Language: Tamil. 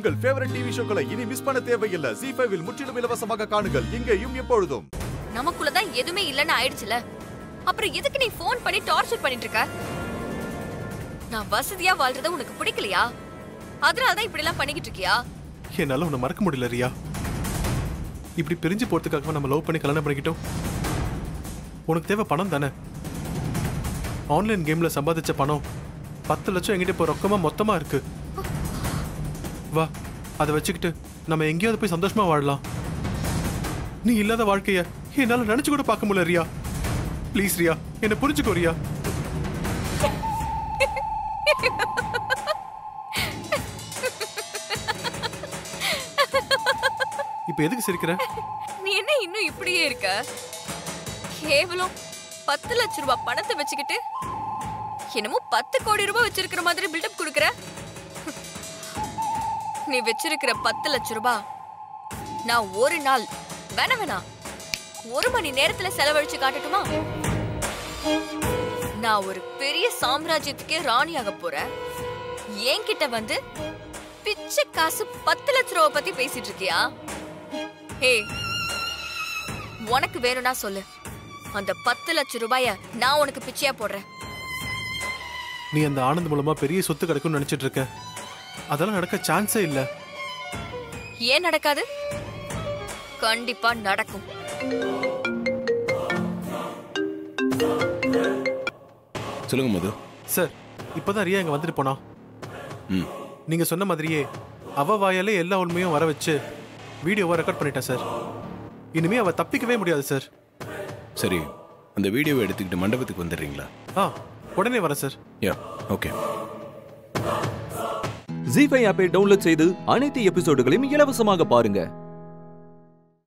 உங்கள் ஃபேவரட் டிவி ஷோக்களை இனி மிஸ் பண்ண தேவையில்லை. ZEE5 இல் முற்றிலும் இலவசமாக காணுங்கள். இங்கேயும் எப்பொழுதும். நமக்குள்ளதான் எதுவுமே இல்லன்னு ஆயிடுச்சுல. அப்புறம் எதுக்கு நீ ஃபோன் பண்ணி டார்ச்சர் பண்ணிட்டு இருக்க? நான் வசதியா வாழ்றத உனக்கு பிடிக்கலையா? அதனாலதான் இப்படி எல்லாம் பண்ணிக்கிட்டு இருக்கியா? என்னால உன்னை மறக்க முடியல ரியா. இப்படி பிரிஞ்சு போறதுக்காக நம்ம லவ் பண்ணி கல்யாணம் பண்ணிக்கிட்டோம். உனக்கு தேவை பணம் தானே? ஆன்லைன் கேம்ல சம்பாதிச்ச பணம் 10 லட்சம் என்கிட்ட இப்போ ரொக்கமா மொத்தமா இருக்கு. வா, அதை வச்சுக்கிட்டு நம்ம எங்கேயாவது போய் சந்தோஷமா வாழலாம். நீ இல்லாத வாழ்க்கைய என்னால நினைச்சு கூட பார்க்க முடியல ரியா. ப்ளீஸ் ரியா, என்ன புரிஞ்சுக்கோ ரியா. இப்ப எதுக்கு சிரிக்கிற? நீ என்ன இன்னும் இப்படியே இருக்க? கேவலம் 10 லட்சம் ரூபாய் பணத்தை வச்சுக்கிட்டு என்னமோ 10 கோடி ரூபாய் வச்சிருக்கிற மாதிரி பில்டப் கொடுக்கற. நீ வச்சிருக்கிற 10 லட்சம் ரூபாய் நான் ஒரு நாள் வேணா 1 மணி நேரத்துல செலவழிச்சு காட்டட்டுமா? நான் ஒரு பெரிய சாம்ராஜ்யத்துக்கே ராணியாக போறேன். என்கிட்ட வந்து பிச்சை காசு 10 லட்சம் ரூபாய் பத்தி பேசிட்டு இருக்கியா? ஹே, உனக்கு வேணும்னா சொல்லு. அந்த 10 லட்சம் ரூபாய நான் உனக்கு பிச்சையா போடுறேன். நீ அந்த ஆனந்த் மூலமா பெரிய சொத்து கிடைக்கும்னு நினைச்சிட்டு இருக்க. அதெல்லாம் நடக்க சான்ஸே இல்ல. ஏன் நடக்காது? கண்டிப்பா நடக்கும். சொல்லுங்க மது. சார், இப்பதான் ரியா இங்க வந்துட்டு போனா. நீங்க சொன்ன மாதிரியே அவ வாயாலே எல்லா உண்மையும் வர வச்சு வீடியோவை ரெக்கார்ட் பண்ணிட்டேன் சார். இனிமே அவ தப்பிக்கவே முடியாது சார். சரி, அந்த வீடியோவை எடுத்துக்கிட்டு மண்டபத்துக்கு வந்துடுறீங்களா? உடனே வரேன் சார். யா, ஓகே. ZEE5 ஆப்பை டவுன்லோட் செய்து அனைத்து எபிசோடுகளையும் இலவசமாக பாருங்க.